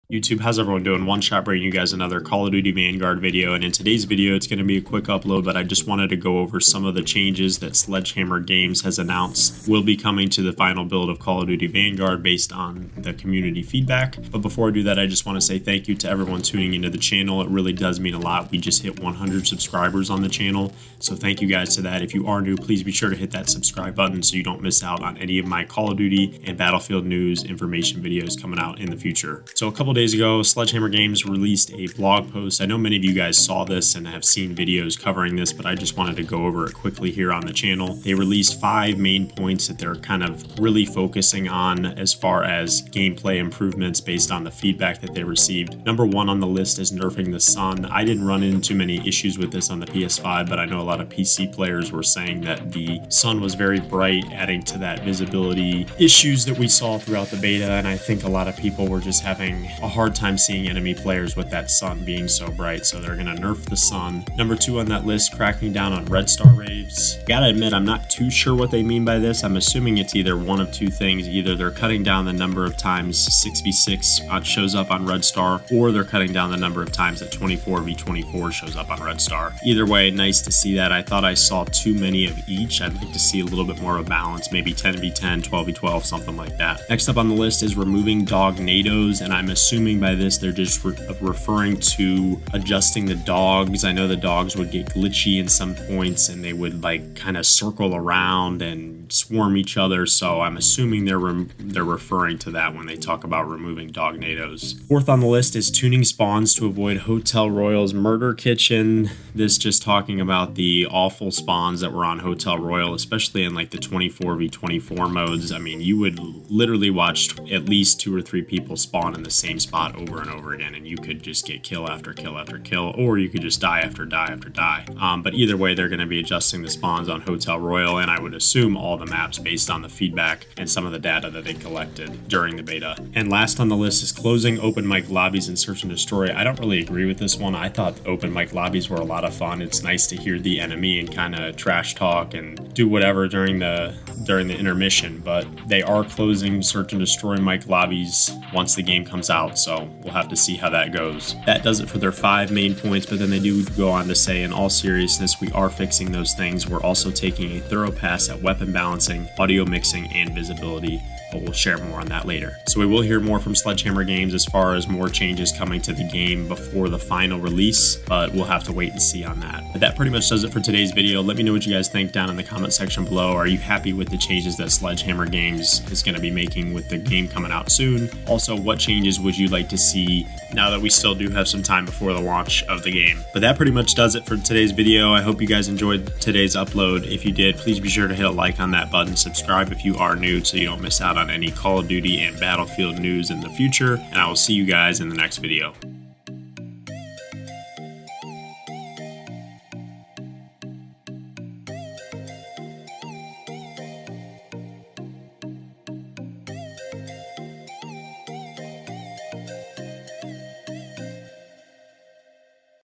YouTube, how's everyone doing? One shot bringing you guys another Call of Duty Vanguard video, and in today's video it's going to be a quick upload, but I just wanted to go over some of the changes that Sledgehammer Games has announced will be coming to the final build of Call of Duty Vanguard based on the community feedback. But before I do that, I just want to say thank you to everyone tuning into the channel. It really does mean a lot. We just hit 100 subscribers on the channel, so thank you guys to that. If you are new, please be sure to hit that subscribe button so you don't miss out on any of my Call of Duty and Battlefield news information videos coming out in the future. So a couple days ago, Sledgehammer Games released a blog post. I know many of you guys saw this and have seen videos covering this, but I just wanted to go over it quickly here on the channel. They released 5 main points that they're kind of really focusing on as far as gameplay improvements based on the feedback that they received. Number 1 on the list is nerfing the sun. I didn't run into too many issues with this on the PS5, but I know a lot of PC players were saying that the sun was very bright, adding to that visibility issues that we saw throughout the beta, and I think a lot of people were just having a hard time seeing enemy players with that sun being so bright, so they're gonna nerf the sun. Number 2 on that list, cracking down on red star raves. Gotta admit, I'm not too sure what they mean by this. I'm assuming it's either one of two things. Either they're cutting down the number of times 6v6 shows up on red star, or they're cutting down the number of times that 24v24 shows up on red star. Either way, nice to see that. I thought I saw too many of each. I'd like to see a little bit more of a balance, maybe 10v10, 12v12, something like that. Next up on the list is removing dognados, and I'm assuming by this they're just referring to adjusting the dogs. I know the dogs would get glitchy in some points and they would like kind of circle around and swarm each other, so I'm assuming they're referring to that when they talk about removing dognados. 4th on the list is tuning spawns to avoid Hotel Royal's murder kitchen. This just talking about the awful spawns that were on Hotel Royal, especially in like the 24v24 modes. I mean, you would literally watch at least 2 or 3 people spawn in the same spot over and over again, and you could just get kill after kill after kill, or you could just die after die after die. But either way, they're going to be adjusting the spawns on Hotel Royal, and I would assume all the maps based on the feedback and some of the data that they collected during the beta. And last on the list is closing open mic lobbies in Search and Destroy. I don't really agree with this one. I thought open mic lobbies were a lot of fun. It's nice to hear the enemy and kind of trash talk and do whatever during the intermission, but they are closing Search and Destroy mic lobbies once the game comes out, so we'll have to see how that goes. That does it for their 5 main points, but then they do go on to say, in all seriousness, we are fixing those things. We're also taking a thorough pass at weapon balancing, audio mixing, and visibility, but we'll share more on that later. So we will hear more from Sledgehammer Games as far as more changes coming to the game before the final release, but we'll have to wait and see on that. But that pretty much does it for today's video. Let me know what you guys think down in the comment section below. Are you happy with the changes that Sledgehammer Games is going to be making with the game coming out soon? Also, what changes would you like to see now that we still do have some time before the launch of the game? But that pretty much does it for today's video. I hope you guys enjoyed today's upload. If you did, please be sure to hit a like on that button, subscribe if you are new so you don't miss out on any Call of Duty and Battlefield news in the future, and I will see you guys in the next video.